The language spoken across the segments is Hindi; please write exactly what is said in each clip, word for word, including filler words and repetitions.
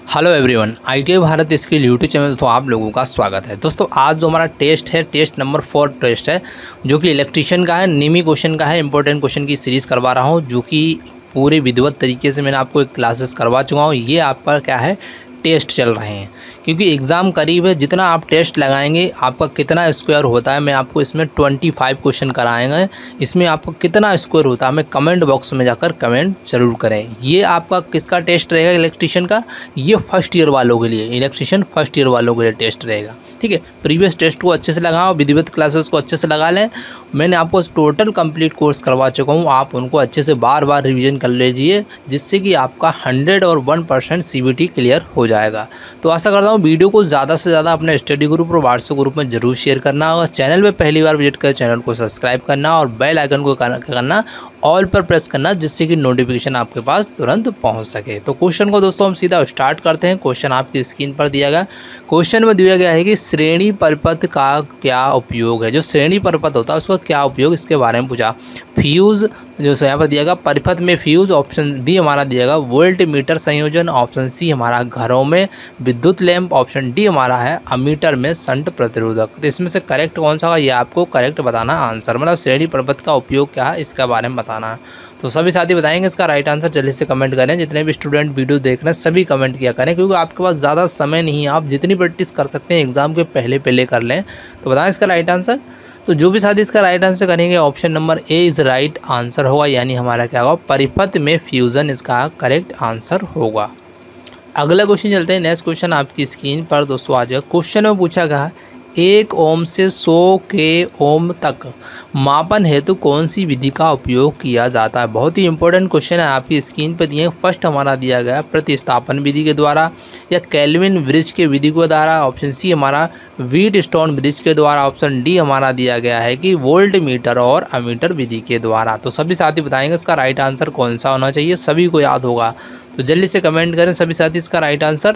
Hello everyone, ITI Bharat skill YouTube channel तो आप लोगों का स्वागत है। दोस्तों आज जो हमारा टेस्ट है, टेस्ट नंबर फोर टेस्ट है जो कि इलेक्ट्रीशियन का है, निमी क्वेश्चन का है। इंपॉर्टेंट क्वेश्चन की सीरीज़ करवा रहा हूं जो कि पूरे विधिवत तरीके से मैंने आपको एक क्लासेस करवा चुका हूं। ये आपका क्या है, टेस्ट चल रहे हैं क्योंकि एग्ज़ाम करीब है। जितना आप टेस्ट लगाएंगे आपका कितना स्क्वायर होता है, मैं आपको इसमें पच्चीस क्वेश्चन कराएंगे। इसमें आपका कितना स्क्वायर होता है हमें कमेंट बॉक्स में जाकर कमेंट जरूर करें। ये आपका किसका टेस्ट रहेगा, इलेक्ट्रीशियन का। ये फर्स्ट ईयर वालों के लिए, इलेक्ट्रीशियन फर्स्ट ईयर वालों के लिए टेस्ट रहेगा। ठीक है, प्रीवियस टेस्ट को अच्छे से लगाओ, विधिवत क्लासेस को अच्छे से लगा लें। मैंने आपको टोटल कंप्लीट कोर्स करवा चुका हूँ, आप उनको अच्छे से बार बार रिवीजन कर लीजिए जिससे कि आपका हंड्रेड और one percent C B T clear हो जाएगा। तो आशा करता हूँ वीडियो को ज़्यादा से ज़्यादा अपने स्टडी ग्रुप और व्हाट्सएप ग्रुप में जरूर शेयर करना होगा। चैनल पे पहली बार विजिट कर चैनल को सब्सक्राइब करना और बेल आइकन को करना ऑल पर प्रेस करना जिससे कि नोटिफिकेशन आपके पास तुरंत पहुंच सके। तो क्वेश्चन को दोस्तों हम सीधा स्टार्ट करते हैं। क्वेश्चन आपकी स्क्रीन पर दिया गया। क्वेश्चन में दिया गया है कि श्रेणी परिपथ का क्या उपयोग है। जो श्रेणी परिपथ होता है उसका क्या उपयोग, इसके बारे में पूछा। फ्यूज़ जो यहाँ पर दिया गया, परिपथ में फ्यूज़। ऑप्शन बी हमारा दिया गया वोल्ट मीटर संयोजन। ऑप्शन सी हमारा घरों में विद्युत लैंप। ऑप्शन डी हमारा है अमीटर में शंट प्रतिरोधक। तो इसमें से करेक्ट कौन सा होगा, ये आपको करेक्ट बताना आंसर, मतलब श्रेणी परिपथ का उपयोग क्या है इसके बारे में बताना है। तो सभी साथी बताएंगे इसका राइट आंसर, जल्दी से कमेंट करें। जितने भी स्टूडेंट वीडियो देख रहे हैं सभी कमेंट किया करें क्योंकि आपके पास ज़्यादा समय नहीं है, आप जितनी प्रैक्टिस कर सकते हैं एग्जाम के पहले पहले कर लें। तो बताएं इसका राइट आंसर। तो जो भी साथी इसका राइट आंसर करेंगे option number A is right answer होगा, यानी हमारा क्या होगा, परिपथ में फ्यूज़न इसका करेक्ट आंसर होगा। अगला क्वेश्चन चलते हैं। नेक्स्ट क्वेश्चन आपकी स्क्रीन पर दोस्तों आ जाएगा। क्वेश्चन में पूछा गया एक ओम से सौ के ओम तक मापन हेतु कौन सी विधि का उपयोग किया जाता है। बहुत ही इंपॉर्टेंट क्वेश्चन है, आपकी स्क्रीन पर दिए। फर्स्ट हमारा दिया गया प्रतिस्थापन विधि के द्वारा या केल्विन ब्रिज के विधि के द्वारा। ऑप्शन सी हमारा व्हीट स्टोन ब्रिज के द्वारा। ऑप्शन डी हमारा दिया गया है कि वोल्ट मीटर और अमीटर विधि के द्वारा। तो सभी साथी बताएंगे इसका राइट आंसर कौन सा होना चाहिए, सभी को याद होगा। तो जल्दी से कमेंट करें सभी साथी इसका राइट आंसर।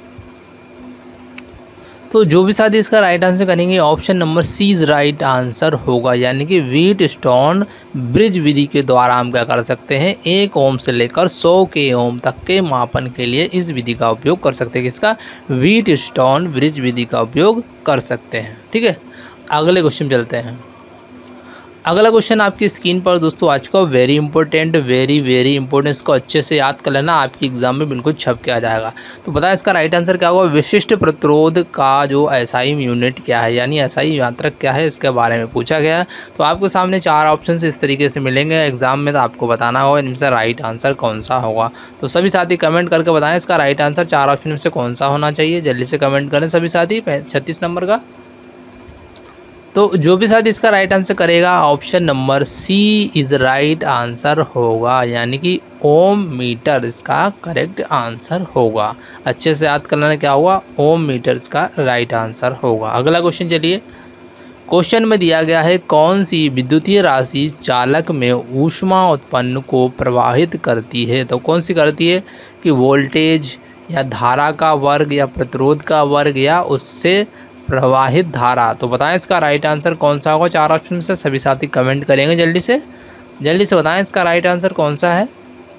तो जो भी साथी इसका राइट आंसर करेंगे option number C is right answer होगा, यानी कि व्हीट स्टोन ब्रिज विधि के द्वारा हम क्या कर सकते हैं, एक ओम से लेकर सौ के ओम तक के मापन के लिए इस विधि का उपयोग कर सकते हैं। किसका, व्हीट स्टोन ब्रिज विधि का उपयोग कर सकते हैं। ठीक है, अगले क्वेश्चन चलते हैं। अगला क्वेश्चन आपकी स्क्रीन पर दोस्तों आज का very important, very very important, इसको अच्छे से याद कर लेना, आपकी एग्जाम में बिल्कुल छप के आ जाएगा। तो बताएं इसका राइट आंसर क्या होगा। विशिष्ट प्रतिरोध का जो एसआई यूनिट क्या है, यानी एसआई मात्रक क्या है, इसके बारे में पूछा गया है। तो आपके सामने चार ऑप्शन इस तरीके से मिलेंगे एग्जाम में, तो आपको बताना होगा इनमें से राइट आंसर कौन सा होगा। तो सभी साथी कमेंट करके बताएं इसका राइट आंसर चार ऑप्शन में से कौन सा होना चाहिए। जल्दी से कमेंट करें सभी साथी। छत्तीस नंबर का। तो जो भी साथी इसका राइट आंसर करेगा option number C is right answer होगा, यानी कि ओम मीटर इसका करेक्ट आंसर होगा। अच्छे से याद करना क्या होगा, ओम मीटर इसका राइट आंसर होगा। अगला क्वेश्चन चलिए। क्वेश्चन में दिया गया है कौन सी विद्युतीय राशि चालक में ऊष्मा उत्पन्न को प्रवाहित करती है। तो कौन सी करती है कि वोल्टेज या धारा का वर्ग या प्रतिरोध का वर्ग या उससे प्रवाहित धारा। तो बताएं इसका राइट आंसर कौन सा होगा चार ऑप्शन में से। सभी साथी कमेंट करेंगे जल्दी से, जल्दी से बताएं इसका राइट आंसर कौन सा है।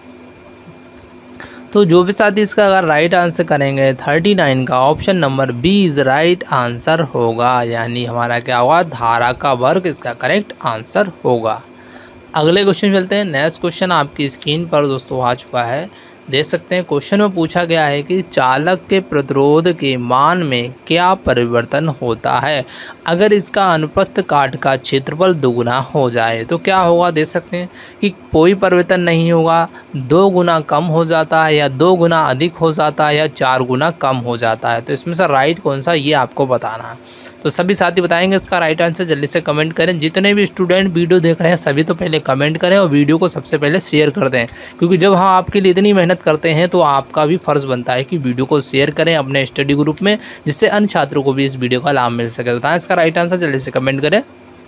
तो जो भी साथी इसका अगर राइट आंसर करेंगे उनतालीस का option number B is right answer होगा, यानी हमारा क्या होगा, धारा का वर्ग इसका करेक्ट आंसर होगा। अगले क्वेश्चन चलते हैं। नेक्स्ट क्वेश्चन आपकी स्क्रीन पर दोस्तों आ चुका है, देख सकते हैं। क्वेश्चन में पूछा गया है कि चालक के प्रतिरोध के मान में क्या परिवर्तन होता है अगर इसका अनुप्रस्थ काट का क्षेत्रफल दोगुना हो जाए। तो क्या होगा, देख सकते हैं कि कोई परिवर्तन नहीं होगा, दो गुना कम हो जाता है या दो गुना अधिक हो जाता है या चार गुना कम हो जाता है। तो इसमें से राइट कौन सा, ये आपको बताना है। तो सभी साथी बताएंगे इसका राइट आंसर, जल्दी से कमेंट करें। जितने भी स्टूडेंट वीडियो देख रहे हैं सभी तो पहले कमेंट करें और वीडियो को सबसे पहले शेयर कर दें, क्योंकि जब हम आपके लिए इतनी मेहनत करते हैं तो आपका भी फ़र्ज़ बनता है कि वीडियो को शेयर करें अपने स्टडी ग्रुप में, जिससे अन्य छात्रों को भी इस वीडियो का लाभ मिल सके। बताएं इसका राइट आंसर, जल्दी से कमेंट करें।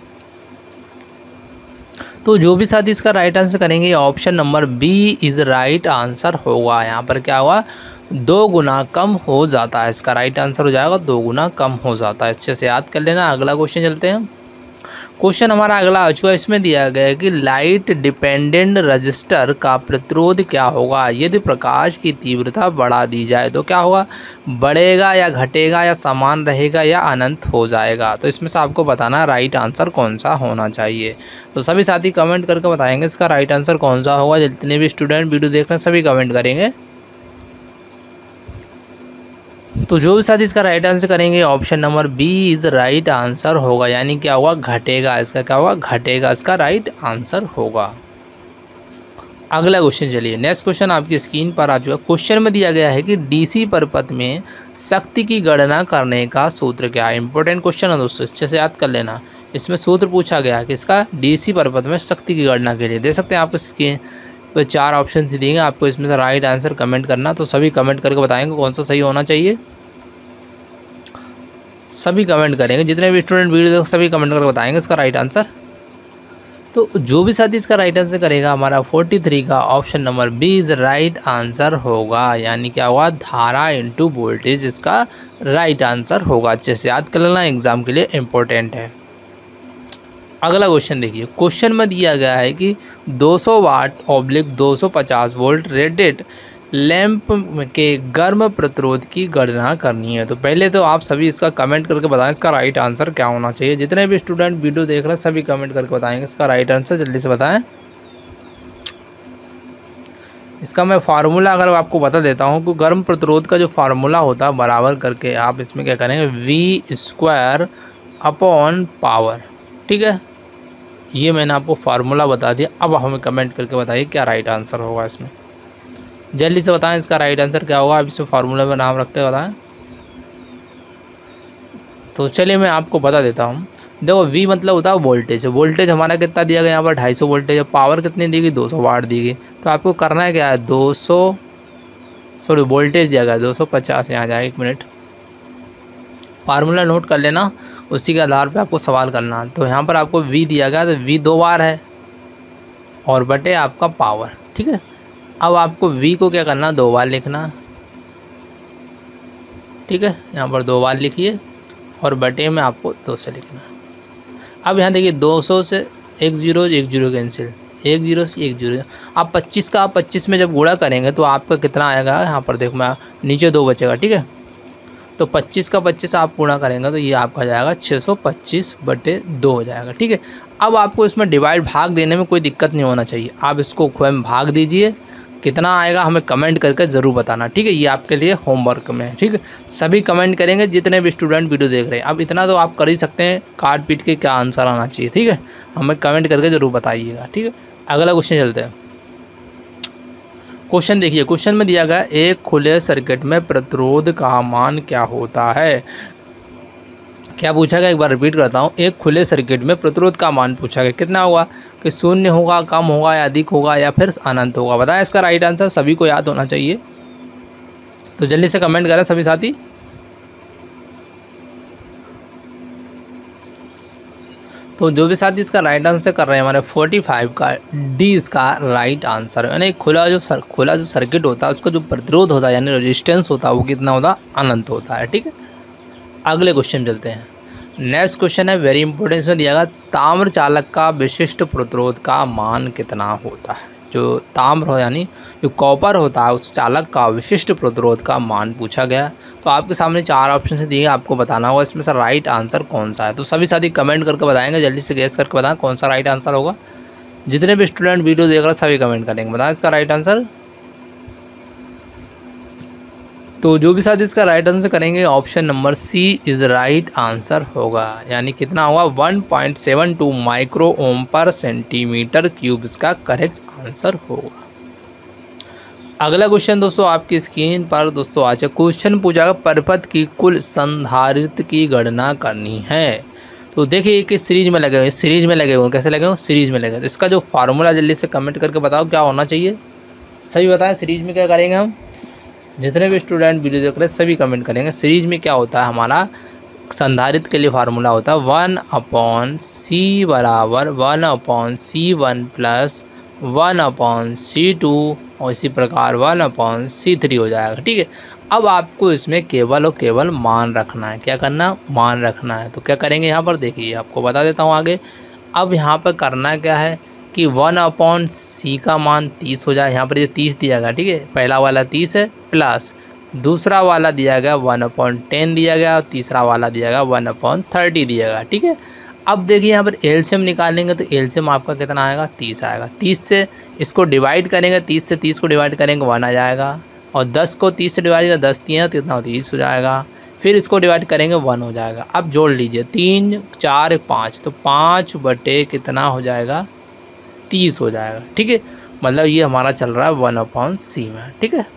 तो जो भी साथी इसका राइट आंसर करेंगे option number B is right answer होगा। यहाँ पर क्या हुआ, दो गुना कम हो जाता है, इसका राइट आंसर हो जाएगा दो गुना कम हो जाता है। अच्छे से याद कर लेना। अगला क्वेश्चन चलते हैं। क्वेश्चन हमारा अगला आ चुका है, इसमें दिया गया है कि लाइट डिपेंडेंट रजिस्टर का प्रतिरोध क्या होगा यदि प्रकाश की तीव्रता बढ़ा दी जाए, तो क्या होगा, बढ़ेगा या घटेगा या समान रहेगा या अनंत हो जाएगा। तो इसमें से आपको बताना राइट आंसर कौन सा होना चाहिए। तो सभी साथी कमेंट करके बताएंगे इसका राइट आंसर कौन सा होगा। जितने भी स्टूडेंट वीडियो देख रहे हैं सभी कमेंट करेंगे। तो जो भी साथी इसका राइट आंसर करेंगे option number B is right answer होगा, यानी क्या होगा, घटेगा। इसका क्या होगा, घटेगा, इसका राइट आंसर होगा। अगला क्वेश्चन चलिए, नेक्स्ट क्वेश्चन आपकी स्क्रीन पर आ चुका है। क्वेश्चन में दिया गया है कि डीसी परिपथ में शक्ति की गणना करने का सूत्र क्या है। इंपॉर्टेंट क्वेश्चन है दोस्तों, अच्छे से याद कर लेना। इसमें सूत्र पूछा गया है कि इसका डीसी परिपथ में शक्ति की गणना के लिए। दे सकते हैं आपको स्क्रीन तो चार ऑप्शन दिएंगे, आपको इसमें से राइट आंसर कमेंट करना। तो सभी कमेंट करके बताएंगे कौन सा सही होना चाहिए। सभी कमेंट करेंगे, जितने भी स्टूडेंट वीडियो देख सभी कमेंट करके बताएंगे इसका राइट आंसर। तो जो भी साथी इसका राइट आंसर करेगा हमारा तैंतालीस का option number B is right answer होगा, यानी क्या होगा, धारा इंटू वोल्टेज इसका राइट आंसर होगा। अच्छे से याद कर लेना, एग्जाम के लिए इम्पोर्टेंट है। अगला क्वेश्चन देखिए, क्वेश्चन में दिया गया है कि दो सौ वाट ऑब्लिक दो सौ पचास वोल्ट रेटेड लैंप के गर्म प्रतिरोध की गणना करनी है। तो पहले तो आप सभी इसका कमेंट करके बताएं इसका राइट आंसर क्या होना चाहिए। जितने भी स्टूडेंट वीडियो देख रहे हैं सभी कमेंट करके बताएंगे इसका राइट आंसर, जल्दी से बताएं। इसका मैं फार्मूला अगर आपको बता देता हूँ कि गर्म प्रतिरोध का जो फार्मूला होता है बराबर करके आप इसमें क्या करेंगे, वी स्क्वायर अपॉन पावर। ठीक है, ये मैंने आपको फार्मूला बता दिया। अब हमें कमेंट करके बताइए क्या राइट आंसर होगा इसमें, जल्दी से बताएं इसका राइट आंसर क्या होगा। अब इसमें फार्मूला में नाम रख के बताएं। तो चलिए मैं आपको बता देता हूँ। देखो V मतलब होता है वोल्टेज। वोल्टेज हमारा कितना दिया गया यहाँ पर ढाई सौ वोल्टेज है। पावर कितनी दी गई, दो सौ वाट दी गई। तो आपको करना है क्या है, दो सौ सॉरी वोल्टेज दिया गया दो सौ पचास। यहाँ जाए एक मिनट, फार्मूला नोट कर लेना, उसी के आधार पर आपको सवाल करना। तो यहाँ पर आपको V दिया गया, तो V दो बार है और बटे आपका पावर। ठीक है, अब आपको V को क्या करना, दो बार लिखना। ठीक है, यहाँ पर दो बार लिखिए और बटे में आपको दो से लिखना। अब यहाँ देखिए दो सौ से एक जीरो एक जीरो कैंसिल, एक जीरो से एक जीरो। आप पच्चीस का आप पच्चीस में जब गुणा करेंगे तो आपका कितना आएगा, यहाँ पर देखो मैं नीचे दो बचेगा। ठीक है, तो पच्चीस का पच्चीस आप गुणा करेंगे तो ये आपका जाएगा छः सौ पच्चीस बटे दो हो जाएगा। ठीक है, अब आपको इसमें डिवाइड भाग देने में कोई दिक्कत नहीं होना चाहिए। आप इसको स्वयं भाग दीजिए, कितना आएगा हमें कमेंट करके ज़रूर बताना। ठीक है, ये आपके लिए होमवर्क में है। ठीक है, सभी कमेंट करेंगे जितने भी स्टूडेंट वीडियो देख रहे हैं। अब इतना तो आप कर ही सकते हैं, काट पीट के क्या आंसर आना चाहिए। ठीक है, हमें कमेंट करके ज़रूर बताइएगा। ठीक है, अगला क्वेश्चन चलते हैं। क्वेश्चन देखिए, क्वेश्चन में दिया गया एक खुले सर्किट में प्रतिरोध का मान क्या होता है। क्या पूछा गया, एक बार रिपीट करता हूँ। एक खुले सर्किट में प्रतिरोध का मान पूछा गया, कितना होगा, कि शून्य होगा, कम होगा या अधिक होगा या फिर अनंत होगा। बताएं इसका राइट आंसर, सभी को याद होना चाहिए। तो जल्दी से कमेंट करें सभी साथी। तो जो भी साथी इसका राइट आंसर कर रहे हैं हमारे पैंतालीस का डी इसका राइट आंसर है। यानी खुला जो सर, खुला जो सर्किट होता है उसका जो प्रतिरोध होता है यानी रेजिस्टेंस होता है वो कितना होता है, अनंत होता है। ठीक है, अगले क्वेश्चन चलते हैं। नेक्स्ट क्वेश्चन है वेरी इंपॉर्टेंट, इसमें दिया गया ताम्र चालक का विशिष्ट प्रतिरोध का मान कितना होता है। जो ताम्र हो यानी जो कॉपर होता है उस चालक का विशिष्ट प्रतिरोध का मान पूछा गया। तो आपके सामने चार ऑप्शन से दिए, आपको बताना होगा इसमें से राइट आंसर कौन सा है। तो सभी साथी कमेंट करके बताएंगे, जल्दी से गेस करके बताएं कौन सा राइट आंसर होगा। जितने भी स्टूडेंट वीडियो देख रहे हैं सभी कमेंट करेंगे, बताएं इसका राइट आंसर। तो जो भी साथी इसका राइट आंसर करेंगे option number C is right answer होगा, यानी कितना होगा, one point seven two micro ohm पर सेंटीमीटर क्यूब इसका करेक्ट आंसर होगा। अगला क्वेश्चन दोस्तों आपकी स्क्रीन पर दोस्तों आज क्वेश्चन पूछा परिपथ की कुल संधारित्र की गणना करनी है। तो देखिए कि सीरीज में लगे हुए, सीरीज में लगे हुए कैसे लगे हुए, सीरीज में लगे। तो इसका जो फार्मूला जल्दी से कमेंट करके बताओ क्या होना चाहिए, सही बताएं। सीरीज में क्या करेंगे हम, जितने भी स्टूडेंट वीडियो देख रहे हैं सभी कमेंट करेंगे। सीरीज में क्या होता है, हमारा संधारित्र के लिए फार्मूला होता है वन अपॉन सी बराबर one upon C one plus one upon C two और इसी प्रकार वन अपॉन सी थ्री हो जाएगा। ठीक है, अब आपको इसमें केवल और केवल मान रखना है। क्या करना, मान रखना है। तो क्या करेंगे यहाँ पर देखिए, आपको बता देता हूँ आगे। अब यहाँ पर करना क्या है कि वन अपॉन सी का मान तीस हो जाए। यहाँ पर ये तीस दिया गया, ठीक है, पहला वाला तीस है, प्लस दूसरा वाला दिया गया वन अपॉन टेन दिया गया, और तीसरा वाला दिया गया वन अपॉन थर्टी दिया गया, ठीक है। अब देखिए यहाँ पर एलसीएम निकालेंगे तो एलसीएम आपका कितना आएगा, तीस आएगा। तीस से इसको डिवाइड करेंगे, तीस से तीस को डिवाइड करेंगे वन आ जाएगा, और दस को तीस से डिवाइड करेंगे, दस तीन है तो कितना तीस हो जाएगा। फिर इसको डिवाइड करेंगे वन हो जाएगा। अब जोड़ लीजिए, तीन चार पाँच, तो पाँच बटे कितना हो जाएगा, तीस हो जाएगा, ठीक है। मतलब ये हमारा चल रहा है वन अपॉन सी में, ठीक है।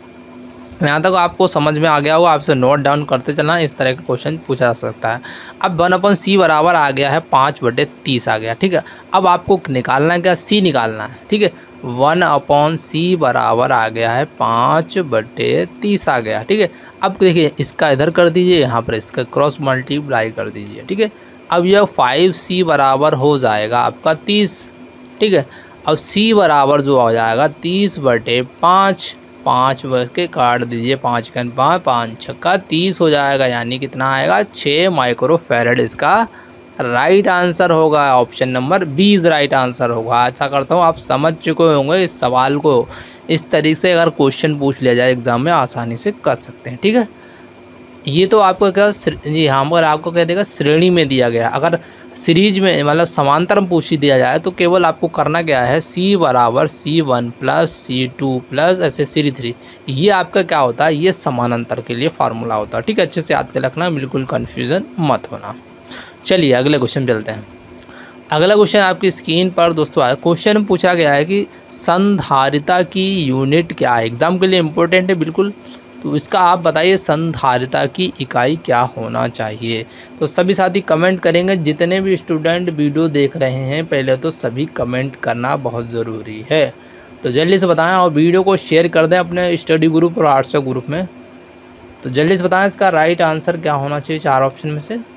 यहाँ तक आपको समझ में आ गया होगा, आपसे नोट डाउन करते चलना, इस तरह का क्वेश्चन पूछा जा सकता है। अब वन अपॉन सी बराबर आ गया है पाँच बटे तीस आ गया, ठीक है। अब आपको निकालना है क्या, सी निकालना है, ठीक है। वन अपॉन सी बराबर आ गया है पाँच बटे तीस आ गया, ठीक है। अब देखिए इसका इधर कर दीजिए, यहाँ पर इसका क्रॉस मल्टीप्लाई कर दीजिए, ठीक है। अब यह फाइव सी बराबर हो जाएगा आपका तीस, ठीक है। अब सी बराबर जो हो जाएगा तीस बटे पाँच, पाँच बज के काट दीजिए, पाँच का पाँच, पाँच छक्का तीस हो जाएगा, यानी कितना आएगा, छः माइक्रो फैरड इसका राइट आंसर होगा। Option number B is right answer होगा। ऐसा करता हूँ आप समझ चुके होंगे इस सवाल को। इस तरीके से अगर क्वेश्चन पूछ लिया जाए एग्जाम में आसानी से कर सकते हैं, ठीक है। ये तो आपको क्या जी, यहाँ पर आपको कह देगा श्रेणी में दिया गया। अगर सीरीज में मतलब समांतर में पूछ दिया जाए तो केवल आपको करना क्या है, सी बराबर C one plus C two plus ऐसे सी थ्री, ये आपका क्या होता है, ये समानांतर के लिए फार्मूला होता है, ठीक है। अच्छे से याद कर रखना, बिल्कुल कन्फ्यूज़न मत होना। चलिए अगले क्वेश्चन चलते हैं। अगला क्वेश्चन आपकी स्क्रीन पर दोस्तों आया। क्वेश्चन में पूछा गया है कि संधारिता की यूनिट क्या है। एग्जाम के लिए इम्पोर्टेंट है बिल्कुल, तो इसका आप बताइए संधारिता की इकाई क्या होना चाहिए। तो सभी साथी कमेंट करेंगे, जितने भी स्टूडेंट वीडियो देख रहे हैं पहले तो सभी कमेंट करना बहुत ज़रूरी है। तो जल्दी से बताएं और वीडियो को शेयर कर दें अपने स्टडी ग्रुप और व्हाट्सएप ग्रुप में। तो जल्दी से बताएं इसका राइट आंसर क्या होना चाहिए चार ऑप्शन में से।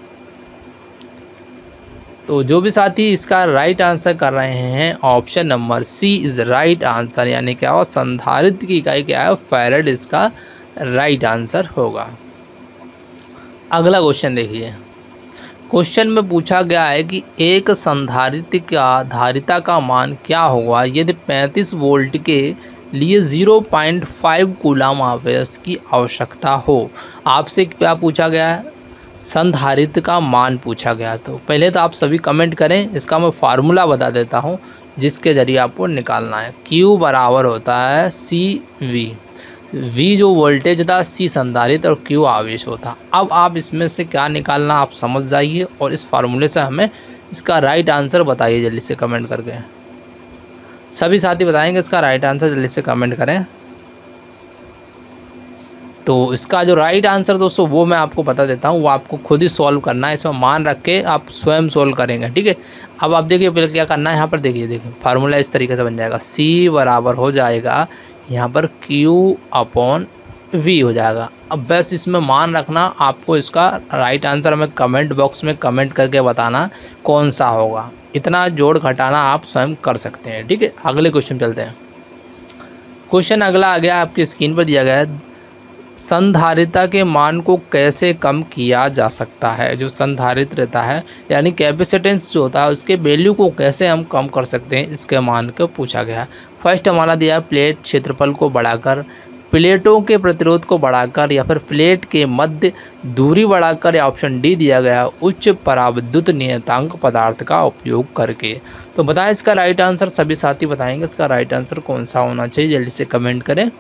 तो जो भी साथी इसका राइट आंसर कर रहे हैं option number C is right answer, यानी क्या हो, संधारित्र की इकाई क्या है, फैरड इसका राइट आंसर होगा। अगला क्वेश्चन देखिए। क्वेश्चन में पूछा गया है कि एक संधारित्र का धारिता का मान क्या होगा यदि पैंतीस वोल्ट के लिए ज़ीरो पॉइंट फाइव कूलम आवेश की आवश्यकता हो। आपसे क्या पूछा गया है, संधारित्र का मान पूछा गया। तो पहले तो आप सभी कमेंट करें, इसका मैं फार्मूला बता देता हूं जिसके ज़रिए आपको निकालना है। Q बराबर होता है सी वी, V जो वोल्टेज था, C संधारित्र और Q आवेश होता। अब आप इसमें से क्या निकालना आप समझ जाइए और इस फार्मूले से हमें इसका राइट आंसर बताइए जल्दी से कमेंट करके। सभी साथी बताएंगे इसका राइट आंसर, जल्दी से कमेंट करें। तो इसका जो राइट आंसर दोस्तों वो मैं आपको बता देता हूँ, वो आपको खुद ही सॉल्व करना है। इसमें मान रख के आप स्वयं सॉल्व करेंगे, ठीक है। अब आप देखिए पहले क्या करना है, यहाँ पर देखिए देखिए फार्मूला इस तरीके से बन जाएगा। C बराबर हो जाएगा यहाँ पर Q अपॉन V हो जाएगा। अब बस इसमें मान रखना, आपको इसका राइट आंसर हमें कमेंट बॉक्स में कमेंट करके बताना कौन सा होगा। इतना जोड़ घटाना आप स्वयं कर सकते हैं, ठीक है। अगले क्वेश्चन चलते हैं। क्वेश्चन अगला आ गया, आपकी स्क्रीन पर दिया गया है, संधारिता के मान को कैसे कम किया जा सकता है। जो संधारित्र रहता है यानी कैपेसिटेंस जो होता है उसके वैल्यू को कैसे हम कम कर सकते हैं, इसके मान को पूछा गया है। फर्स्ट हमारा दिया है प्लेट क्षेत्रफल को बढ़ाकर, प्लेटों के प्रतिरोध को बढ़ाकर, या फिर प्लेट के मध्य दूरी बढ़ाकर, या ऑप्शन डी दिया गया उच्च पराविद्युत नियतांक पदार्थ का उपयोग करके। तो बताएं इसका राइट आंसर, सभी साथी बताएंगे इसका राइट आंसर कौन सा होना चाहिए, जल्दी से कमेंट करें।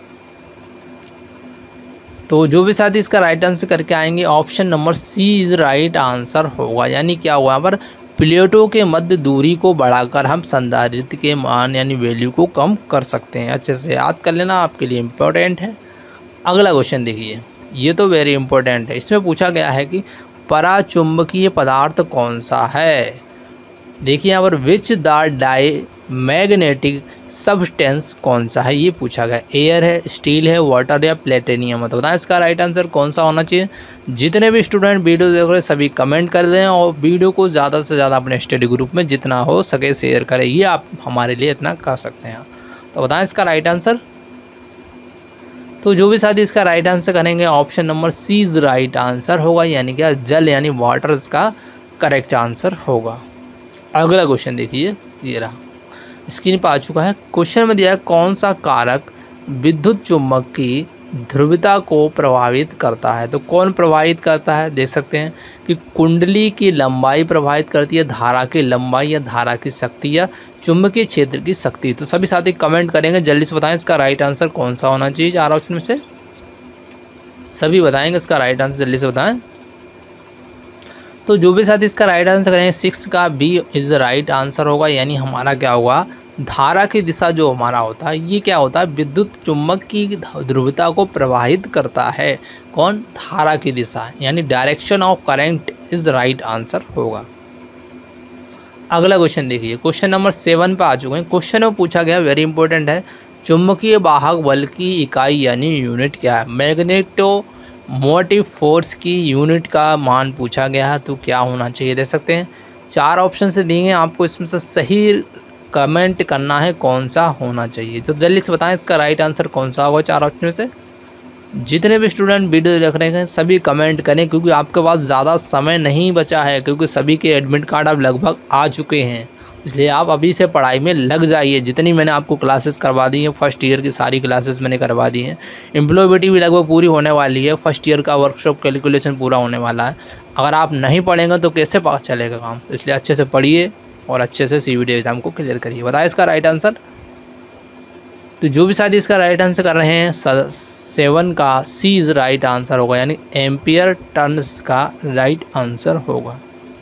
तो जो भी साथी इसका राइट आंसर करके आएंगे option number C is right answer होगा। यानी क्या हुआ, यहाँ पर प्लेटों के मध्य दूरी को बढ़ाकर हम संधारित्र के मान यानी वैल्यू को कम कर सकते हैं। अच्छे से याद कर लेना, आपके लिए इम्पोर्टेंट है। अगला क्वेश्चन देखिए, ये तो वेरी इंपॉर्टेंट है। इसमें पूछा गया है कि पराचुंबकीय पदार्थ कौन सा है। देखिए यहाँ पर which the diamagnetic substance कौन सा है, ये पूछा गया। एयर है, स्टील है, वाटर या प्लेटिनियम है। तो बताएं इसका राइट आंसर कौन सा होना चाहिए। जितने भी स्टूडेंट वीडियो देख रहे हैं सभी कमेंट कर दें और वीडियो को ज़्यादा से ज़्यादा अपने स्टडी ग्रुप में जितना हो सके शेयर करें, ये आप हमारे लिए इतना कर सकते हैं। तो बताएं इसका राइट आंसर। तो जो भी साथी इसका राइट आंसर करेंगे option number C is right answer होगा, यानी क्या जल यानी वाटर इसका करेक्ट आंसर होगा। अगला क्वेश्चन देखिए, ये रहा, स्क्रीन पर आ चुका है। क्वेश्चन में दिया है कौन सा कारक विद्युत चुम्बक की ध्रुवीयता को प्रभावित करता है। तो कौन प्रभावित करता है, देख सकते हैं कि कुंडली की लंबाई प्रभावित करती है, धारा की लंबाई या धारा की शक्ति या चुंबकीय क्षेत्र की शक्ति। तो सभी साथी कमेंट करेंगे, जल्दी से बताएं इसका राइट आंसर कौन सा होना चाहिए। चार ऑप्शन में से सभी बताएंगे इसका राइट आंसर, जल्दी से बताएं। तो जो भी साथी इसका राइट आंसर करेंगे, सिक्स का बी इज राइट आंसर होगा, यानी हमारा क्या होगा, धारा की दिशा जो हमारा होता है ये क्या होता है, विद्युत चुम्बक की ध्रुवीयता को प्रभावित करता है। कौन, धारा की दिशा, यानी direction of current is right answer होगा। अगला क्वेश्चन देखिए, क्वेश्चन नंबर सेवन पे आ चुके हैं। क्वेश्चन में पूछा गया, वेरी इंपॉर्टेंट है, चुंबकीय वाहक बल की इकाई यानी यूनिट क्या है। मैग्नेटो मोटिव फोर्स की यूनिट का मान पूछा गया है, तो क्या होना चाहिए, दे सकते हैं। चार ऑप्शन से दिए, आपको इसमें से सही कमेंट करना है कौन सा होना चाहिए। तो जल्दी से बताएं इसका राइट आंसर कौन सा होगा चार ऑप्शन में से। जितने भी स्टूडेंट वीडियो देख रहे हैं सभी कमेंट करें, क्योंकि आपके पास ज़्यादा समय नहीं बचा है, क्योंकि सभी के एडमिट कार्ड अब लगभग आ चुके हैं, इसलिए आप अभी से पढ़ाई में लग जाइए। जितनी मैंने आपको क्लासेस करवा दी हैं, फर्स्ट ईयर की सारी क्लासेस मैंने करवा दी हैं। एम्प्लॉयबिलिटी भी लगभग पूरी होने वाली है, फर्स्ट ईयर का वर्कशॉप कैलकुलेशन पूरा होने वाला है। अगर आप नहीं पढ़ेंगे तो कैसे पता चलेगा काम, इसलिए अच्छे से पढ़िए और अच्छे से सीवीडी एग्जाम को क्लियर करिए। बताइए इसका राइट आंसर। तो जो भी साथी इसका राइट आंसर कर रहे हैं, सेवन का सी इज राइट आंसर होगा, यानी एम्पियर टर्न्स का राइट आंसर होगा।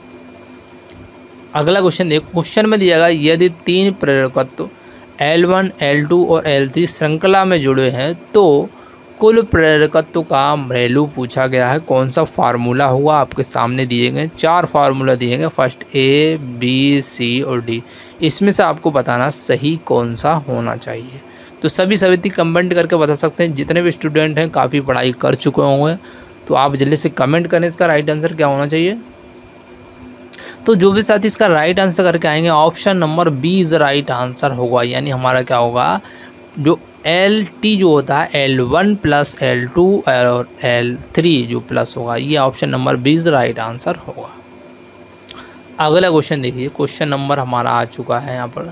अगला क्वेश्चन देखो, क्वेश्चन में दिया गया, यदि तीन प्रेरकत्व एल वन, एल टू और एल थ्री श्रृंखला में जुड़े हैं तो कुल प्रेरकत्व का वैल्यू पूछा गया है। कौन सा फार्मूला हुआ, आपके सामने दिए गए चार फार्मूला दिए गए, फर्स्ट ए बी सी और डी। इसमें से आपको बताना सही कौन सा होना चाहिए। तो सभी सभी कमेंट करके बता सकते हैं। जितने भी स्टूडेंट हैं काफ़ी पढ़ाई कर चुके होंगे, तो आप जल्दी से कमेंट करें इसका राइट आंसर क्या होना चाहिए। तो जो भी साथी इसका राइट आंसर करके आएंगे, option number B is right answer होगा, यानी हमारा क्या होगा, जो एल टी जो होता है L one plus L two और एल थ्री जो प्लस होगा, ये option number B is right answer होगा। अगला क्वेश्चन देखिए, क्वेश्चन नंबर हमारा आ चुका है यहाँ पर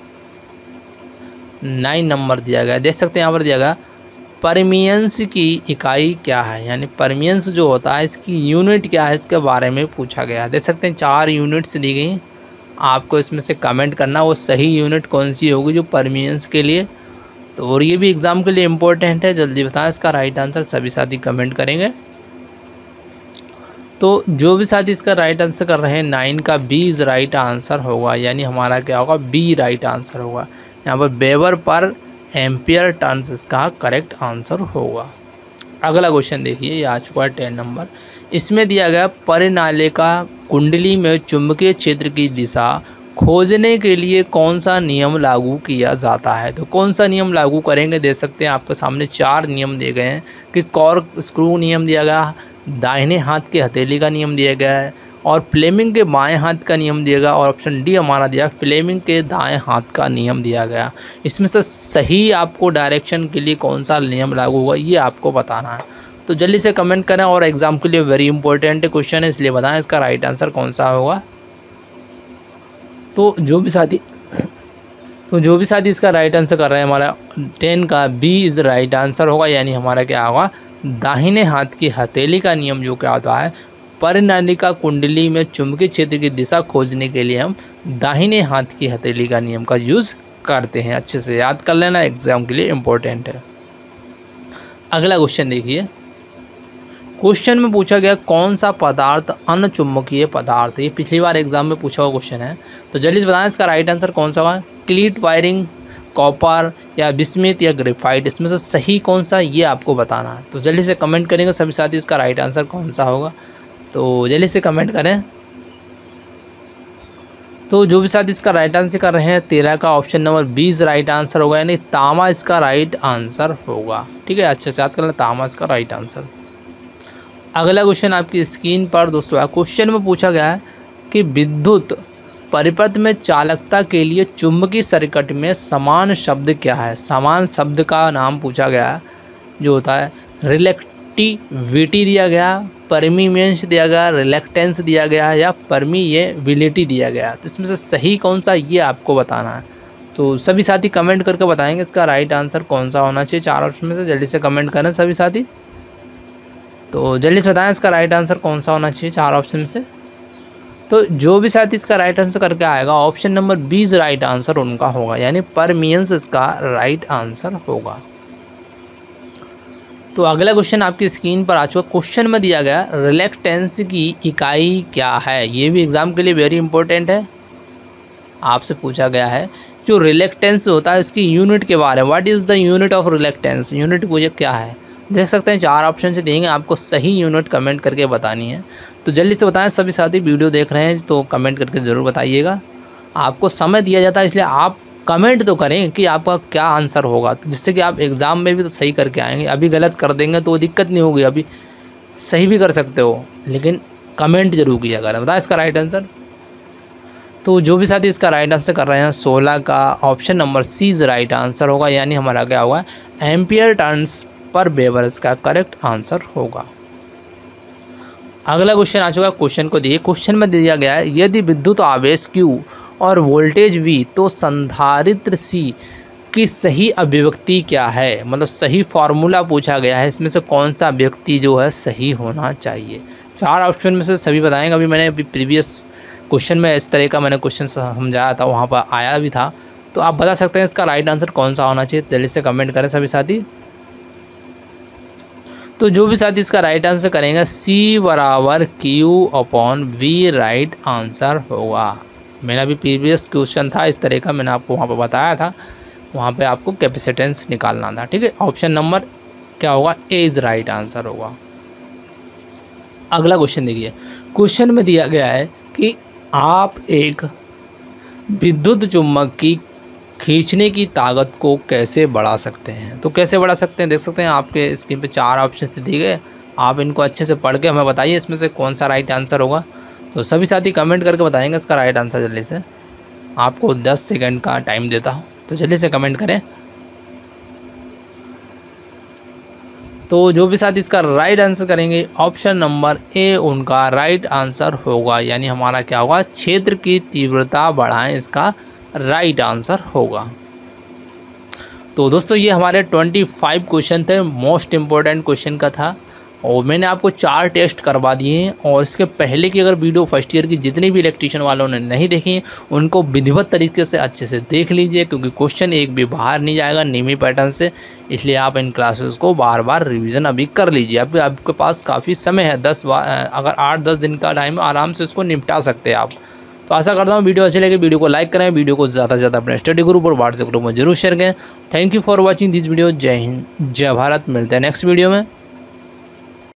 नाइन नंबर दिया गया, देख सकते हैं यहाँ पर दिया गया, परमियंस की इकाई क्या है, यानी परमियंस जो होता है इसकी यूनिट क्या है, इसके बारे में पूछा गया। देख सकते हैं चार यूनिट्स दी गई, आपको इसमें से कमेंट करना वो सही यूनिट कौन सी होगी जो परमियंस के लिए। तो और ये भी एग्ज़ाम के लिए इम्पोर्टेंट है, जल्दी बताएं इसका राइट आंसर, सभी साथी कमेंट करेंगे। तो जो भी साथी इसका राइट आंसर कर रहे हैं, नाइन का बी इज राइट आंसर होगा, यानी हमारा क्या होगा, बी राइट आंसर होगा। यहाँ पर वेबर पर एम्पियर टर्न्स इसका करेक्ट आंसर होगा। अगला क्वेश्चन देखिए, ये आ चुका है टेन नंबर। इसमें दिया गया, परिनालिका कुंडली में चुंबकीय क्षेत्र की दिशा खोजने के लिए कौन सा नियम लागू किया जाता है। तो कौन सा नियम लागू करेंगे, दे सकते हैं आपके सामने चार नियम दिए गए हैं कि कॉर्क स्क्रू नियम दिया गया, दाहिने हाथ के हथेली का नियम दिया गया है, और फ्लेमिंग के बाएं हाथ का नियम दिया गया, और ऑप्शन डी हमारा दिया फ्लेमिंग के दाएं हाथ का नियम दिया गया। इसमें से सही आपको डायरेक्शन के लिए कौन सा नियम लागू होगा ये आपको बताना है। तो जल्दी से कमेंट करें, और एग्जाम के लिए वेरी इंपॉर्टेंट क्वेश्चन है, इसलिए बताएं इसका राइट आंसर कौन सा होगा। तो जो भी साथी तो जो भी साथी इसका राइट आंसर कर रहे हैं, हमारा टेन का बी इज़ राइट आंसर होगा, यानी हमारा क्या होगा, दाहिने हाथ की हथेली का नियम जो क्या होता है, परिनालिका कुंडली में चुंबकीय क्षेत्र की दिशा खोजने के लिए हम दाहिने हाथ की हथेली का नियम का यूज़ करते हैं। अच्छे से याद कर लेना, एग्जाम के लिए इम्पोर्टेंट है। अगला क्वेश्चन देखिए, क्वेश्चन में पूछा गया, कौन सा पदार्थ अनचुंबकीय पदार्थ, ये पिछली बार एग्जाम में पूछा हुआ क्वेश्चन है। तो जल्दी से बताएं इसका राइट आंसर कौन सा होगा, क्लीट वायरिंग, कॉपर या बिस्मिथ या ग्रेफाइट, इसमें से सही कौन सा ये आपको बताना है। तो जल्दी से कमेंट करेंगे सभी साथी इसका राइट आंसर कौन सा होगा, तो जल्दी से कमेंट करें। तो जो भी साथी इसका राइट आंसर कर रहे हैं, तेरह का option number B is right answer होगा, यानी तांबा इसका राइट आंसर होगा। ठीक है, अच्छे से याद कर लें, तांबा इसका राइट आंसर। अगला क्वेश्चन आपकी स्क्रीन पर दोस्तों, क्वेश्चन में पूछा गया है कि विद्युत परिपथ में चालकता के लिए चुंबकीय सर्किट में समान शब्द क्या है। समान शब्द का नाम पूछा गया है, जो होता है रिलेक्ट परमिटिविटी दिया गया, परमीमेंस दिया गया, रिलेक्टेंस दिया गया या परमीएबिलिटी दिया गया। तो इसमें से सही कौन सा ये आपको बताना है। तो सभी साथी कमेंट करके बताएंगे इसका राइट आंसर कौन सा होना चाहिए चार ऑप्शन में से। जल्दी से कमेंट करें सभी साथी। तो जल्दी से बताएं इसका राइट आंसर कौन सा होना चाहिए चार ऑप्शन में से। तो जो भी साथी इसका राइट आंसर करके आएगा ऑप्शन नंबर बीस राइट आंसर उनका होगा, यानी परमीएंस इसका राइट आंसर होगा। तो अगला क्वेश्चन आपकी स्क्रीन पर आ चुका। क्वेश्चन में दिया गया रिलेक्टेंस की इकाई क्या है। ये भी एग्जाम के लिए वेरी इंपॉर्टेंट है, आपसे पूछा गया है। जो रिलेक्टेंस होता है उसकी यूनिट के बारे में, what is the unit of reluctance, unit पूछे क्या है। देख सकते हैं चार ऑप्शन से देंगे, आपको सही यूनिट कमेंट करके बतानी है। तो जल्दी से बताएं सभी साथी, वीडियो देख रहे हैं तो कमेंट करके ज़रूर बताइएगा। आपको समय दिया जाता है इसलिए आप कमेंट तो करें कि आपका क्या आंसर होगा, तो जिससे कि आप एग्ज़ाम में भी तो सही करके आएंगे। अभी गलत कर देंगे तो दिक्कत नहीं होगी, अभी सही भी कर सकते हो, लेकिन कमेंट जरूर किया करें। बताएं इसका राइट आंसर। तो जो भी साथी इसका राइट आंसर कर रहे हैं सोलह का option number C is right answer होगा, यानी हमारा क्या होगा एम्पियर टर्न्स पर वेबर इसका करेक्ट आंसर होगा। अगला क्वेश्चन आ चुका। क्वेश्चन को दिए, क्वेश्चन में दिया गया है यदि विद्युत आवेश Q और वोल्टेज V तो संधारित्र C की सही अभिव्यक्ति क्या है, मतलब सही फार्मूला पूछा गया है। इसमें से कौन सा अभिव्यक्ति जो है सही होना चाहिए। चार ऑप्शन में से सभी बताएंगे। अभी मैंने अभी प्रीवियस क्वेश्चन में इस तरह का मैंने क्वेश्चन समझाया था, वहाँ पर आया भी था, तो आप बता सकते हैं इसका राइट आंसर कौन सा होना चाहिए। जल्दी से कमेंट करें सभी साथी। तो जो भी साथी इसका राइट आंसर करेंगे सी बराबर Q upon V right answer होगा। मेरा भी प्रीवियस क्वेश्चन था इस तरह का, मैंने आपको वहाँ पर बताया था, वहाँ पे आपको कैपेसिटेंस निकालना था। ठीक है, ऑप्शन नंबर क्या होगा ए इज़ राइट आंसर होगा। अगला क्वेश्चन देखिए। क्वेश्चन में दिया गया है कि आप एक विद्युत चुम्बक की खींचने की ताकत को कैसे बढ़ा सकते हैं। तो कैसे बढ़ा सकते हैं देख सकते हैं आपके स्क्रीन पे चार ऑप्शन दिए गए। आप इनको अच्छे से पढ़ के हमें बताइए इसमें से कौन सा राइट आंसर होगा। तो सभी साथी कमेंट करके बताएंगे इसका राइट आंसर। जल्दी से, आपको दस सेकंड का टाइम देता हूँ, तो जल्दी से कमेंट करें। तो जो भी साथी इसका राइट आंसर करेंगे ऑप्शन नंबर ए उनका राइट आंसर होगा, यानी हमारा क्या होगा क्षेत्र की तीव्रता बढ़ाएं, इसका राइट आंसर होगा। तो दोस्तों ये हमारे पच्चीस क्वेश्चन थे, मोस्ट इम्पोर्टेंट क्वेश्चन का था, और मैंने आपको चार टेस्ट करवा दिए हैं। और इसके पहले की अगर वीडियो फर्स्ट ईयर की जितनी भी इलेक्ट्रीशियन वालों ने नहीं देखी उनको विधिवत तरीके से अच्छे से देख लीजिए, क्योंकि क्वेश्चन एक भी बाहर नहीं जाएगा नीमी पैटर्न से। इसलिए आप इन क्लासेस को बार बार रिवीजन अभी कर लीजिए। अभी आपके पास काफ़ी समय है, दस अगर आठ दस दिन का टाइम, आराम से इसको निपटा सकते हैं आप। तो आशा करता हूँ वीडियो अच्छी लगे, वीडियो को लाइक करें, वीडियो को ज़्यादा से ज़्यादा अपने स्टडी ग्रुप और व्हाट्सएप ग्रुप में जरूर शेयर करें। Thank you for watching this video. जय हिंद, जय भारत। मिलते हैं नेक्स्ट वीडियो में।